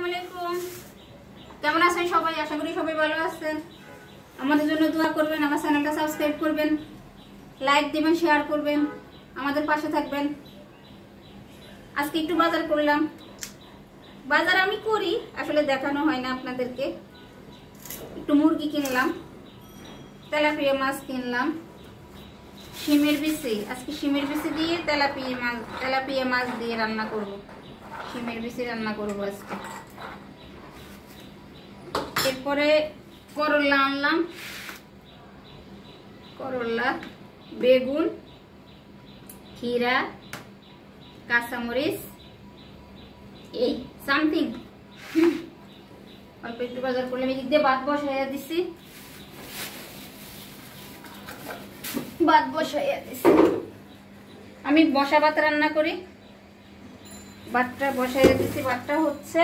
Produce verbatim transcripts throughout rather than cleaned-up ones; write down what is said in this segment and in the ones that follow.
আসসালামু আলাইকুম। কেমন আছেন সবাই? আশা করি সবাই ভালো আছেন। আমাদের জন্য দোয়া করবেন, আমার চ্যানেলটা সাবস্ক্রাইব করবেন, লাইক দিবেন, শেয়ার করবেন, আমাদের পাশে থাকবেন। আজকে একটু বাজার করলাম। বাজার আমি করি, আসলে দেখানো হয় না আপনাদেরকে। একটু মুরগি কিনলাম, তেলাপিয়া মাছ কিনলাম, শিমের বিচি। আজকে শিমের বিচি দিয়ে তেলাপিয়া মাছ তেলাপিয়া মাছ দিয়ে রান্না করব। শিমের বিচি রান্না করব আজকে। এরপরে করলা আনলাম, করলা, বেগুন, খিরা, কাঁচামরিচ, এই সামথিং অল্প একটু বাজার করলাম। এদিক দিয়ে ভাত বসাইয়া দিছি, ভাত বসাইয়া দিছি। আমি বসা ভাত রান্না করি। ভাতটা বসাইয়া দিছি। ভাতটা হচ্ছে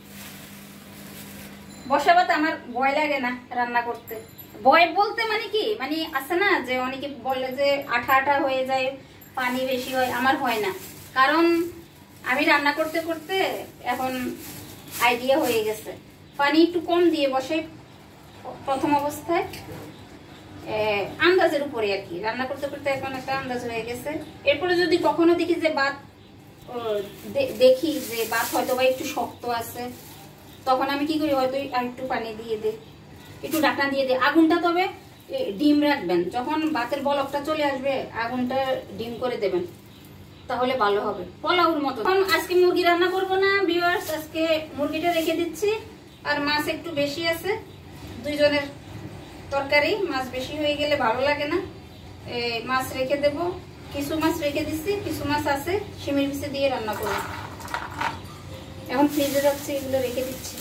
বসা ভাত। আমার ভয় লাগে না রান্না করতে। ভয় বলতে মানে কি, মানে আছে না যে অনেকে বলে যে আঠা আঠা হয়ে যায়, পানি বেশি হয়। আমার হয় না, কারণ আমি রান্না করতে করতে এখন আইডিয়া হয়ে গেছে। পানি একটু কম দিয়ে বসে প্রথম অবস্থায়, আন্দাজের উপরে আর কি। রান্না করতে করতে এখন একটা আন্দাজ হয়ে গেছে। এরপরে যদি কখনো দেখি যে ভাত দেখি যে ভাত হয়তো বা একটু শক্ত আছে, তখন আমি কি করি, হয়তো আর একটু পানি দিয়ে দিই, একটু ঢাকনা দিয়ে দিই। আগুনটা তবে ডিম রাখবেন। যখন ভাতের বলকটা চলে আসবে, আগুনটা ডিম করে দেবেন, তাহলে ভালো হবে, পোলাওর মতো। আজকে মুরগি রান্না করব না ভিউয়ার্স, আজকে মুরগিটা রেখে দিচ্ছি। আর মাছ একটু বেশি আছে, দুইজনের তরকারি। মাছ বেশি হয়ে গেলে ভালো লাগে না, মাছ রেখে দেব। কিছু মাছ রেখে দিচ্ছি, কিছু মাছ আছে, শিমের বিচি দিয়ে রান্না করব। এখন ফ্রিজে রাখছি, এগুলো রেখে দিচ্ছি।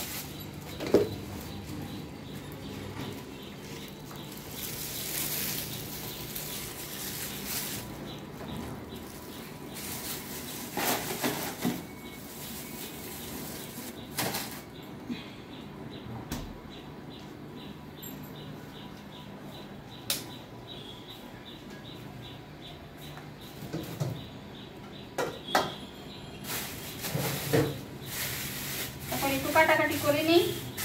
একটু কাটাকাটি করে নিই।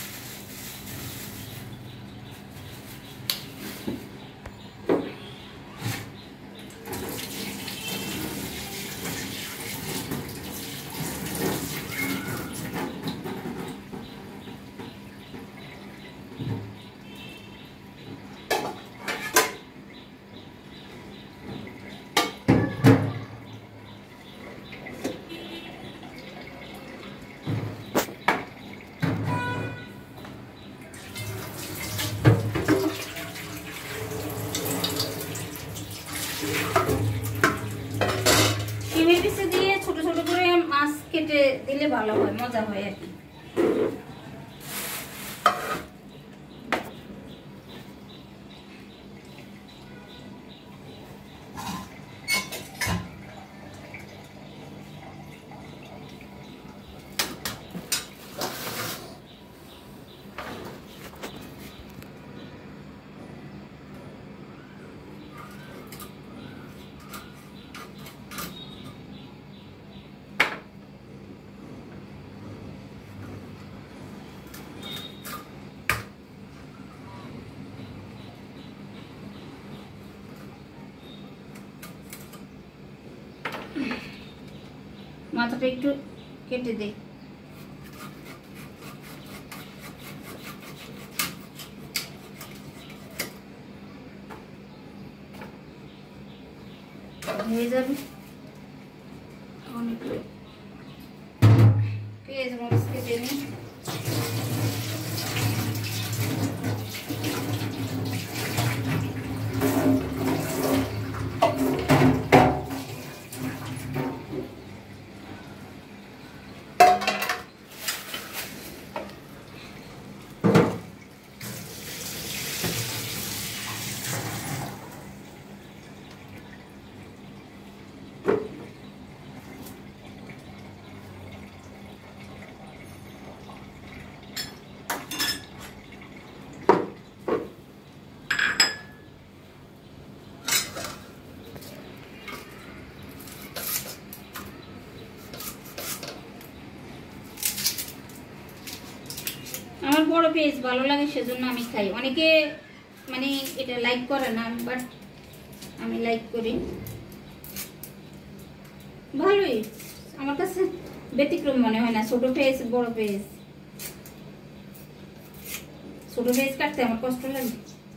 শিমের বিচি দিয়ে ছোট ছোট করে মাছ কেটে দিলে ভালো হয়, মজা হয় আর কি। মাথাটা একটু কেটে দেই। হয়ে যাবে। পেঁয়াজ মরিচ কেটে নিই। আমার বড় পেঁয়াজ ভালো লাগে সেজন্য আমি খাই। অনেকে মানে এটা লাইক করে না, বাট আমি লাইক করি। ভালোই, আমার কাছে ব্যতিক্রম মনে হয় না। ছোট পেঁয়াজ বড় পেঁয়াজ, ছোট পেঁয়াজ কাটতে আমার কষ্ট লাগে।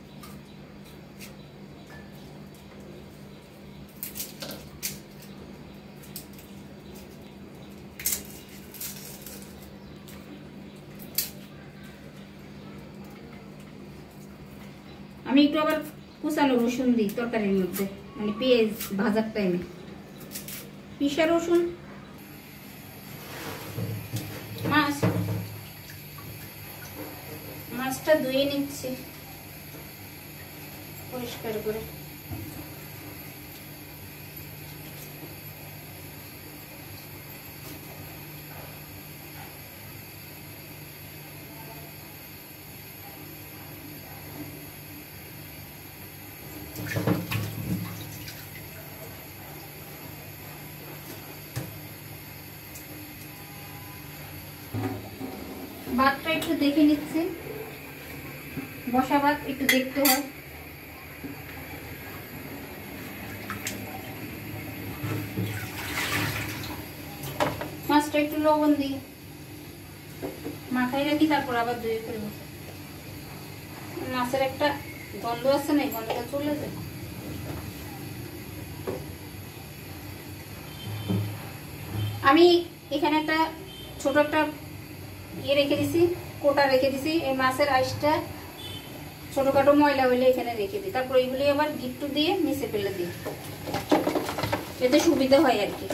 আমি একটু আবার কুচানো রসুন দিই তরকারির মধ্যে, মানে পেঁয়াজ ভাজার টাইমে। পিসা রসুন। মাছ মাছটা ধুয়ে নিচ্ছি পরিষ্কার করে। ভাতটা একটু দেখে নিচ্ছি, বসা ভাত একটু দেখতে হয়। মাছটা একটু লবণ দিই, মাথায় রাখি, তারপর আবার ধুয়ে ফেলব। মাছের একটা গন্ধ আছে না, এই গন্ধটা চলে যায়। আমি এখানে একটা ছোট একটা ইয়ে রেখে দিছি, কোটা রেখে দিছি। এই মাছের আইসটা ছোটখাটো ময়লা হইলে এখানে রেখে দিই, তারপর এগুলি আবার গিট্টু দিয়ে নিচে ফেলে দিই, এতে সুবিধা হয় আর কি।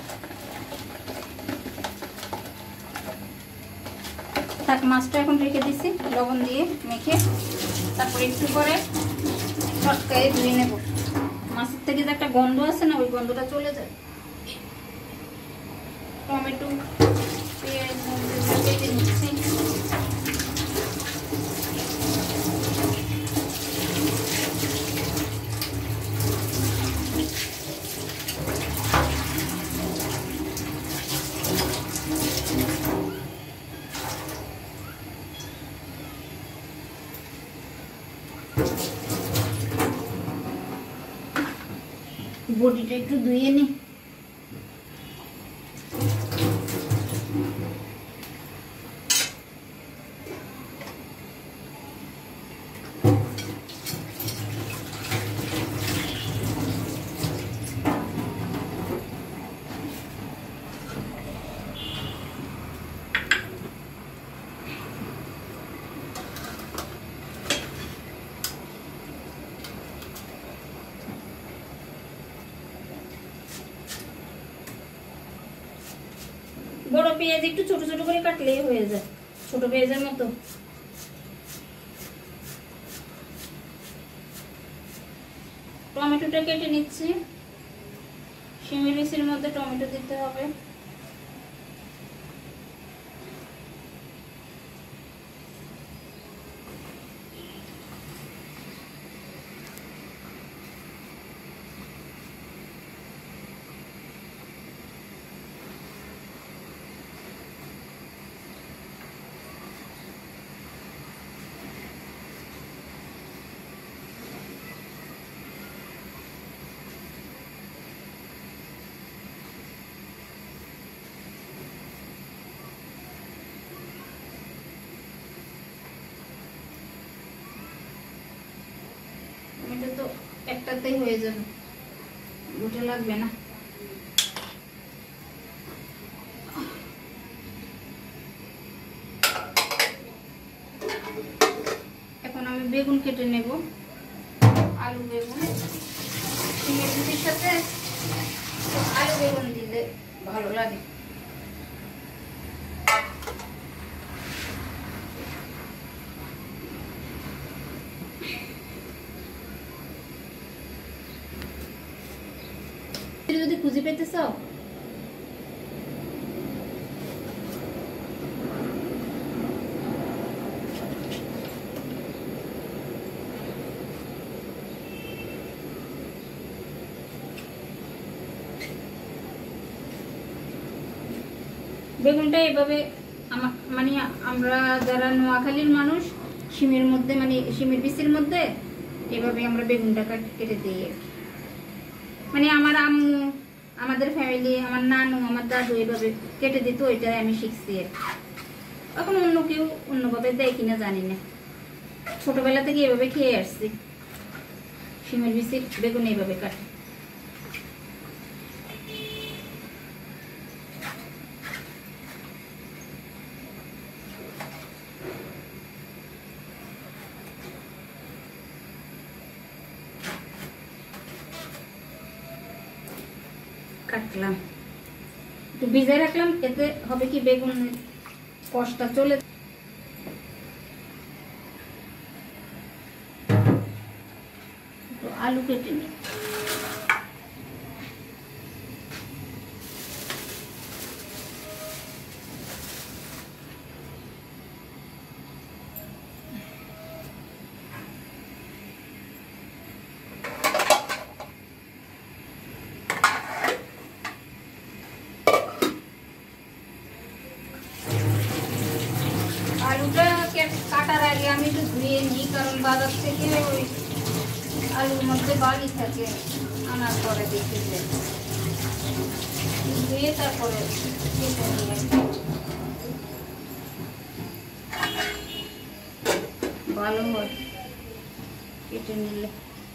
থাক, মাছটা এখন রেখে দিছি লবণ দিয়ে মেখে, তারপর একটু করে চটকায়ে ধুয়ে নেব। মাছের থেকে যে একটা গন্ধ আছে না, ওই গন্ধটা চলে যায়। টমেটো পেঁয়াজ কেটে নিচ্ছি। বডিটা একটু ধুয়ে নি। বড় পেঁয়াজ একটু ছোট ছোট করে কাটলেই হয়ে যায়, ছোট পেঁয়াজের মতো। টমেটোটা কেটে নিচ্ছি, শিমের বিচির মধ্যে টমেটো দিতে হবে। এটা তো একটাতেই হয়ে যাবে, দুটো লাগবে না। এখন আমি বেগুন কেটে নেব, আলু বেগুন। শিমের বিচির সাথে আলু বেগুন দিলে ভালো লাগে। যদি খুঁজে পেতে চাও বেগুনটা এভাবে মানে আমরা যারা নোয়াখালীর মানুষ শিমের মধ্যে মানে শিমের বিচির মধ্যে এভাবে আমরা বেগুনটা কেটে দিই আর কি। মানে আমার আম্মু, আমাদের ফ্যামিলি, আমার নানু, আমার দাদু এভাবে কেটে দিত, ওইটাই আমি শিখছি আর কি। এখন অন্য কেউ অন্যভাবে দেয় কিনা জানি না, ছোটবেলা থেকে এভাবে খেয়ে আসছি। শিমের বিচির বেগুন এইভাবে কাটে। কাটলাম, একটু ভিজে রাখলাম, এতে হবে কি বেগুনের কষটা চলে। আলু কেটে নিই। আলুটা কাটার আগে আমি একটু ধুয়ে নিই, কারণ বাজার থেকে ওই আলুর মধ্যে বালি থাকে, আনার পরে দেখে যে ধুয়ে তারপরে কেটে নিয়ে ভালো হয় কেটে নিলে।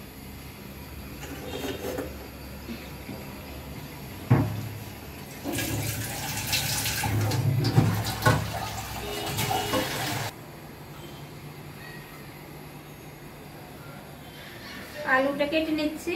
আলুটা কেটে নিচ্ছি।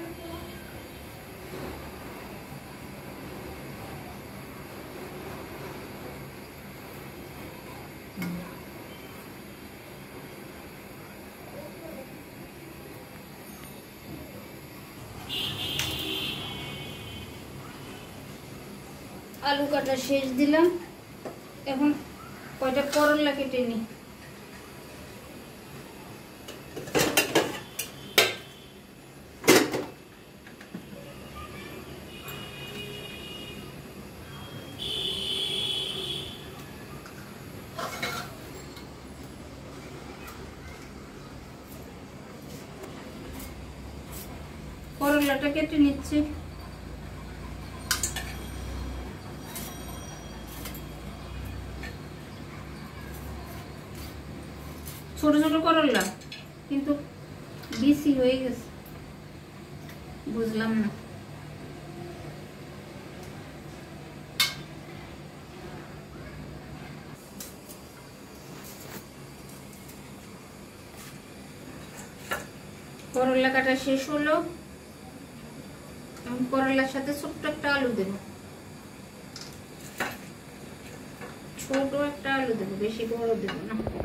আলু কাটা শেষ দিলাম, এখন কয়টা করলা কেটে নিই। করলাটা কেটে নিচ্ছি। ছোট ছোট করলা, কিন্তু বেশি হয়ে গেছে, বুঝলাম না। করলা কাটা শেষ হলো, করলার সাথে ছোট্ট একটা আলু দেব, ছোট একটা আলু দেবো, বেশি বড় দেবো না।